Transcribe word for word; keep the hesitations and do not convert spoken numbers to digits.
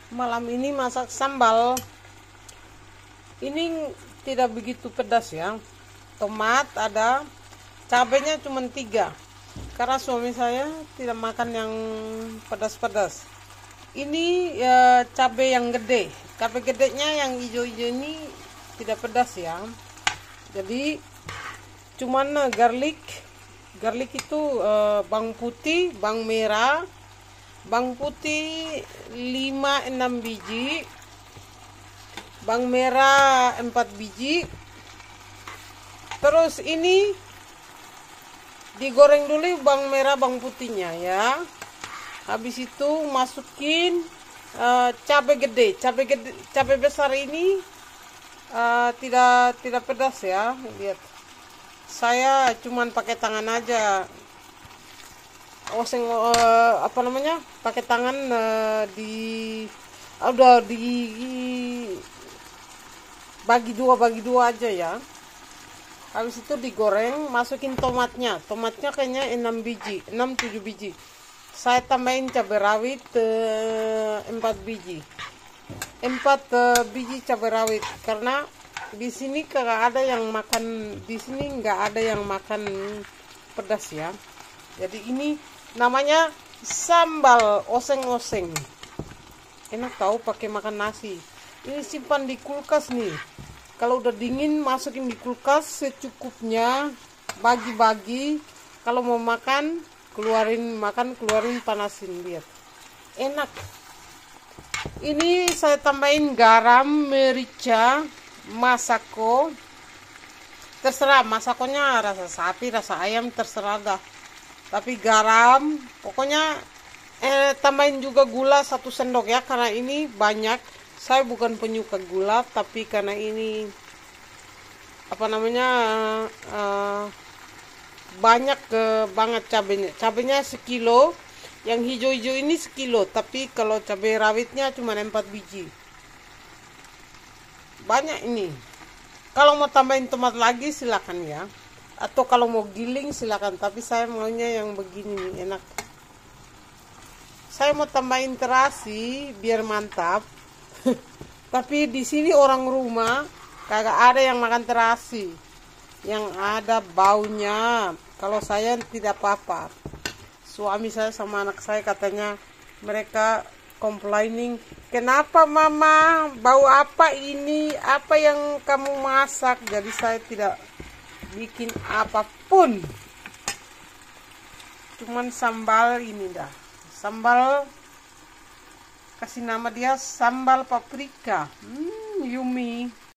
Malam ini masak sambal. Ini tidak begitu pedas ya. Tomat ada, cabenya cuma tiga. Karena suami saya tidak makan yang pedas-pedas. Ini ya, cabai yang gede. Cabai gedenya yang hijau-hijau ini tidak pedas ya. Jadi cuman garlic. Garlic itu uh, bawang putih, bawang merah. Bawang putih lima enam biji, bawang merah empat biji. Terus ini digoreng dulu bawang merah bawang putihnya ya. Habis itu masukin uh, cabai gede, cabai gede, cabai besar ini uh, tidak tidak pedas ya. Lihat, saya cuman pakai tangan aja. Oseng uh, apa namanya pakai tangan uh, di udah di bagi dua bagi dua aja ya. Habis itu digoreng, masukin tomatnya. Tomatnya kayaknya enam biji, enam tujuh biji. Saya tambahin cabai rawit uh, empat biji. empat uh, biji cabai rawit karena di sini nggak ada yang makan, di sini nggak ada yang makan pedas ya. Jadi ini namanya sambal oseng-oseng. Enak tahu pakai makan nasi. Ini simpan di kulkas nih. Kalau udah dingin masukin di kulkas secukupnya. Bagi-bagi. Kalau mau makan keluarin makan keluarin panasin, lihat. Enak. Ini saya tambahin garam, merica, masako. Terserah masakonya rasa sapi, rasa ayam terserah dah. Tapi garam, pokoknya eh, tambahin juga gula satu sendok ya, karena ini banyak. Saya bukan penyuka gula, tapi karena ini apa namanya uh, banyak uh, banget cabenya. Cabenya sekilo, yang hijau-hijau ini sekilo, tapi kalau cabai rawitnya cuma empat biji. Banyak ini. Kalau mau tambahin tomat lagi silakan ya. Atau kalau mau giling silakan, tapi saya maunya yang begini nih, enak. Saya mau tambahin terasi biar mantap. Tapi di sini orang rumah kagak ada yang makan terasi, yang ada baunya. Kalau saya tidak apa-apa. Suami saya sama anak saya katanya mereka complaining, kenapa mama, bau apa ini, apa yang kamu masak. Jadi saya tidak bikin apapun, cuman sambal ini dah, sambal kasih nama dia sambal paprika. hmm, yummy.